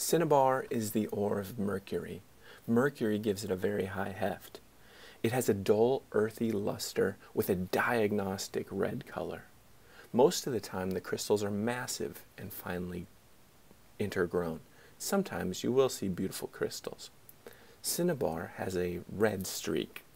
Cinnabar is the ore of mercury. Mercury gives it a very high heft. It has a dull, earthy luster with a diagnostic red color. Most of the time the crystals are massive and finely intergrown. Sometimes you will see beautiful crystals. Cinnabar has a red streak.